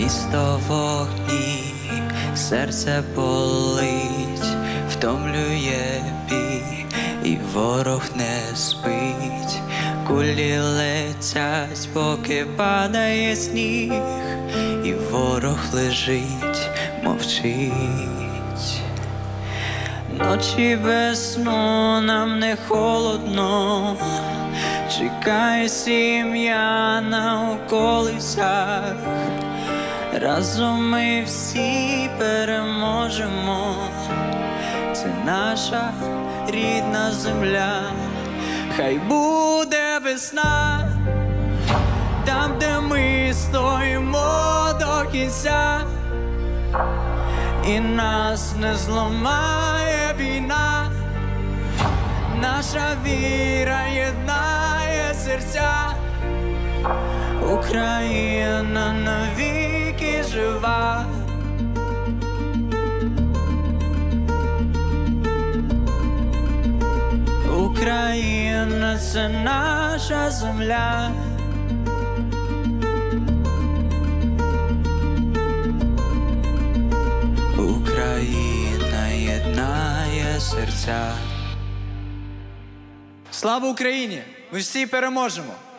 Місто в вогні, серце болить, втомлює бій, і ворог не спить. Кулі летять, поки падає сніг, і ворог лежить, мовчить. Ночі без сну, нам не холодно, чекає сім'я на околицях. Разом ми всі переможемо, це наша рідна земля. Хай буде весна, там, де ми стоїмо до кінця, і нас не зламає війна. Наша віра єднає серця, Україна навіки жива. Україна – це наша земля. Україна єднає серця. Слава Україні! Ми всі переможемо!